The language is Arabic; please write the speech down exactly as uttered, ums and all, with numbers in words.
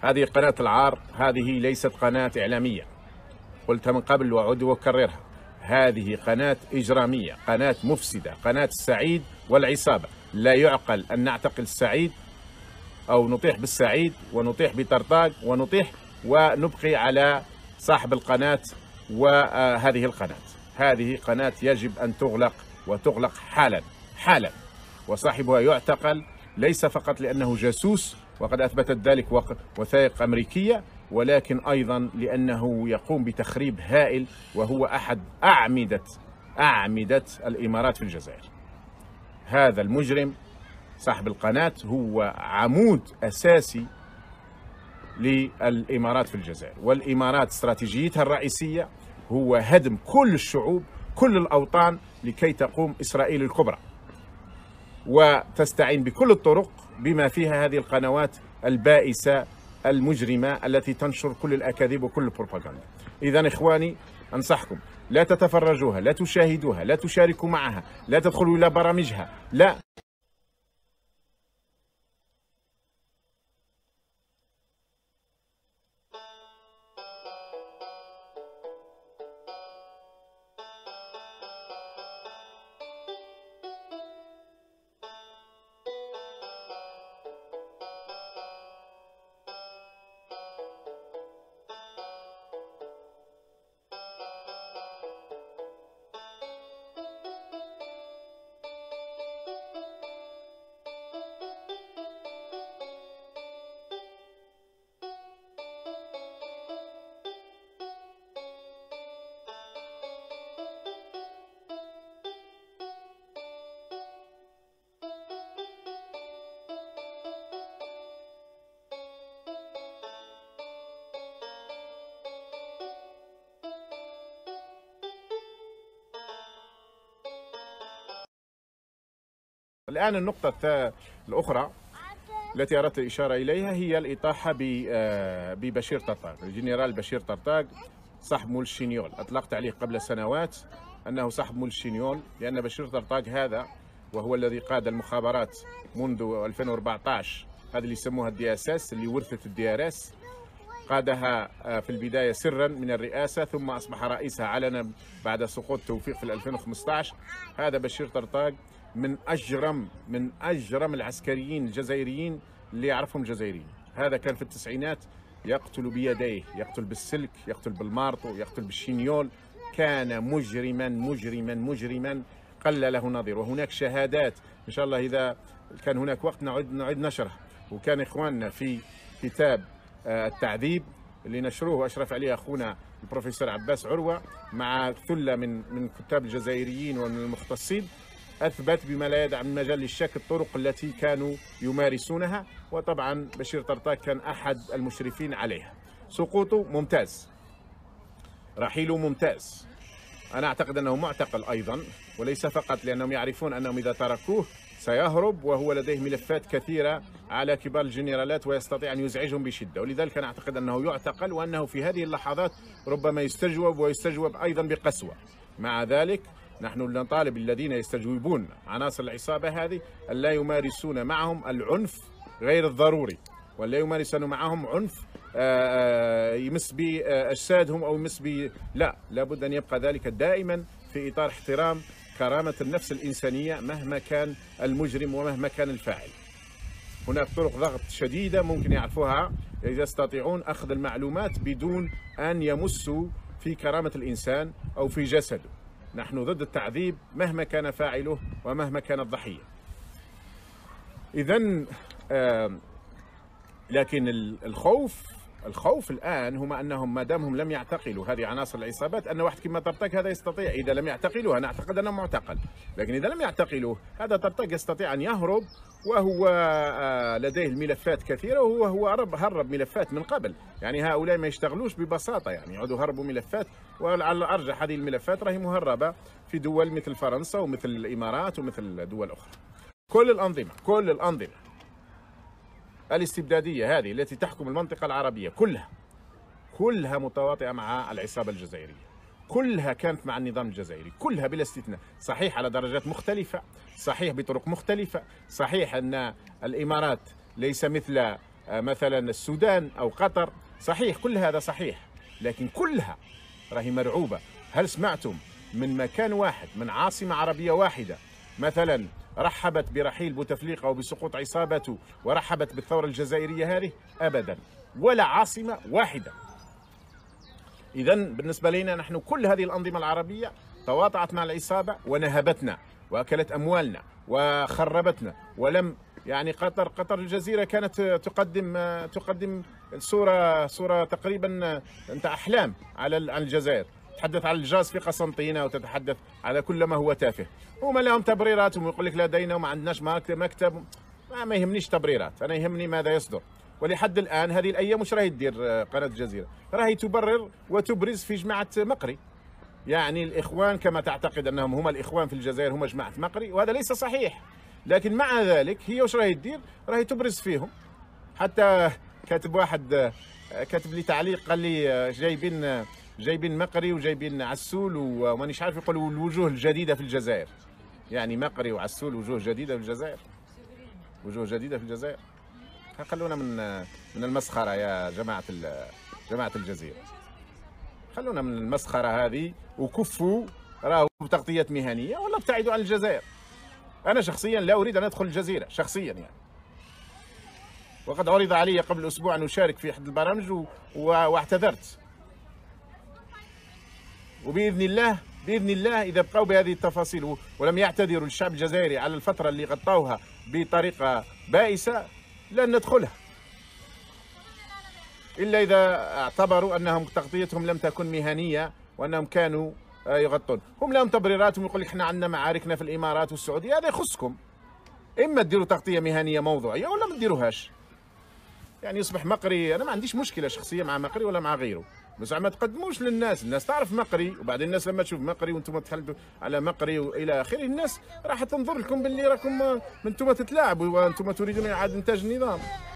هذه قناة العار، هذه ليست قناة إعلامية، قلتها من قبل وأعود وأكررها، هذه قناة إجرامية، قناة مفسدة، قناة السعيد والعصابة. لا يعقل أن نعتقل السعيد أو نطيح بالسعيد ونطيح بطرطاق ونطيح ونبقي على صاحب القناة وهذه القناة. هذه قناة يجب أن تغلق وتغلق حالا حالا، وصاحبها يعتقل ليس فقط لأنه جاسوس وقد أثبتت ذلك وثائق أمريكية، ولكن أيضا لأنه يقوم بتخريب هائل، وهو أحد أعمدة أعمدة الإمارات في الجزائر. هذا المجرم صاحب القناة هو عمود أساسي للإمارات في الجزائر، والإمارات استراتيجيتها الرئيسية هو هدم كل الشعوب، كل الأوطان، لكي تقوم إسرائيل الكبرى، وتستعين بكل الطرق بما فيها هذه القنوات البائسة المجرمة التي تنشر كل الأكاذيب وكل البروباغندا. إذن إخواني أنصحكم لا تتفرجوها، لا تشاهدوها، لا تشاركوا معها، لا تدخلوا إلى برامجها، لا. الآن النقطة الأخرى التي أردت الإشارة إليها هي الإطاحة ببشير طرطاق، الجنرال بشير طرطاق صاحب مول الشينيول. أطلقت عليه قبل سنوات أنه صاحب مول الشينيول، لأن بشير طرطاق هذا وهو الذي قاد المخابرات منذ ألفين وأربعة عشر، هذا اللي يسموها الدي اس اس، اللي ورثت الدي ار اس، قادها في البداية سرا من الرئاسة ثم أصبح رئيسها علنا بعد سقوط توفيق في ألفين وخمسة عشر. هذا بشير طرطاق من أجرم من أجرم العسكريين الجزائريين اللي يعرفهم الجزائريين. هذا كان في التسعينات يقتل بيديه، يقتل بالسلك، يقتل بالمارطو، يقتل بالشينيول. كان مجرما مجرما مجرما قل له نظير، وهناك شهادات إن شاء الله إذا كان هناك وقت نعد نعد نشرها. وكان إخواننا في كتاب التعذيب اللي نشروه وأشرف عليه أخونا البروفيسور عباس عروة مع ثلة من من كتاب الجزائريين ومن المختصين، أثبت بما لا يدع من مجال للشك الطرق التي كانوا يمارسونها. وطبعا بشير طرطاق كان أحد المشرفين عليها. سقوطه ممتاز، رحيله ممتاز. أنا أعتقد أنه معتقل أيضا، وليس فقط لأنهم يعرفون أنهم إذا تركوه سيهرب، وهو لديه ملفات كثيرة على كبار الجنرالات ويستطيع أن يزعجهم بشدة، ولذلك أنا أعتقد أنه يعتقل، وأنه في هذه اللحظات ربما يستجوب ويستجوب أيضا بقسوة. مع ذلك نحن نطالب الذين يستجوبون عناصر العصابة هذه أن لا يمارسون معهم العنف غير الضروري، ولا يمارسون معهم عنف يمس بأجسادهم أو يمس ب لا، لابد أن يبقى ذلك دائما في إطار احترام كرامة النفس الإنسانية مهما كان المجرم ومهما كان الفاعل. هناك طرق ضغط شديدة ممكن يعرفوها إذا يستطيعون أخذ المعلومات بدون أن يمسوا في كرامة الإنسان أو في جسده. نحن ضد التعذيب مهما كان فاعله ومهما كان الضحية. إذن آه لكن الخوف الخوف الآن هم أنهم ما دامهم لم يعتقلوا هذه عناصر العصابات، أن واحد كما طرطاق هذا يستطيع إذا لم يعتقلوه، أنا أعتقد أنه معتقل، لكن إذا لم يعتقلوه هذا طرطاق يستطيع أن يهرب، وهو لديه الملفات كثيرة، وهو هو هرب ملفات من قبل. يعني هؤلاء ما يشتغلوش ببساطة، يعني يقعدوا هربوا ملفات، وعلى الأرجح هذه الملفات راهي مهربة في دول مثل فرنسا ومثل الإمارات ومثل دول أخرى. كل الأنظمة كل الأنظمة الاستبدادية هذه التي تحكم المنطقة العربية كلها كلها متواطئة مع العصابة الجزائرية، كلها كانت مع النظام الجزائري، كلها بلا استثناء. صحيح على درجات مختلفة، صحيح بطرق مختلفة، صحيح أن الإمارات ليس مثل مثلا السودان أو قطر، صحيح كل هذا صحيح، لكن كلها راهي مرعوبة. هل سمعتم من مكان واحد، من عاصمة عربية واحدة مثلا رحبت برحيل بوتفليقة وبسقوط عصابته ورحبت بالثورة الجزائرية هذه؟ أبدا، ولا عاصمة واحدة. إذا بالنسبة لنا نحن كل هذه الأنظمة العربية تواطأت مع العصابة ونهبتنا وأكلت أموالنا وخربتنا. ولم يعني قطر قطر الجزيرة كانت تقدم تقدم صورة صورة تقريبا نتاع أحلام على عن الجزائر، تتحدث على الجاز في قسنطينة وتتحدث على كل ما هو تافه. هما لهم تبريراتهم، يقول لك لدينا وما عندناش مكتب. ما, ما يهمنيش تبريرات، أنا يهمني ماذا يصدر. ولحد الآن هذه الأيام مش راهي تدير قناة الجزيرة، راهي تبرر وتبرز في جماعة مقري. يعني الإخوان كما تعتقد أنهم هم الإخوان في الجزائر هم جماعة مقري، وهذا ليس صحيح. لكن مع ذلك هي وش راهي تدير؟ راهي تبرز فيهم. حتى كاتب واحد كاتب لي تعليق قال لي جايبين جايبين مقري وجايبين عسول ومانيش عارف، يقولوا الوجوه الجديدة في الجزائر. يعني مقري وعسول وجوه جديدة في الجزائر، وجوه جديدة في الجزائر. خلونا من من المسخرة يا جماعة جماعة الجزيرة، خلونا من المسخرة هذه وكفوا راهو بتغطية مهنية ولا ابتعدوا عن الجزائر. أنا شخصيا لا أريد أن أدخل الجزيرة شخصيا يعني، وقد عرض علي قبل أسبوع أن أشارك في أحد البرامج واعتذرت. وبإذن الله بإذن الله إذا بقوا بهذه التفاصيل ولم يعتذروا للشعب الجزائري على الفترة اللي غطوها بطريقة بائسة لن ندخلها، إلا إذا اعتبروا أنهم تغطيتهم لم تكن مهنية وأنهم كانوا يغطون. هم لهم تبريراتهم، يقول لك احنا عندنا معاركنا في الإمارات والسعودية. هذا يخصكم، إما تديروا تغطية مهنية موضوعية ولا ما تديروهاش. يعني يصبح مقري، أنا ما عنديش مشكلة شخصية مع مقري ولا مع غيره، بس ما تقدموش للناس. الناس تعرف مقري، وبعدين الناس لما تشوف مقري وانتم تحلوا على مقري والى اخره، الناس راح تنظر لكم باللي راكم انتم تتلاعبوا وانتم تريدون اعاده انتاج النظام.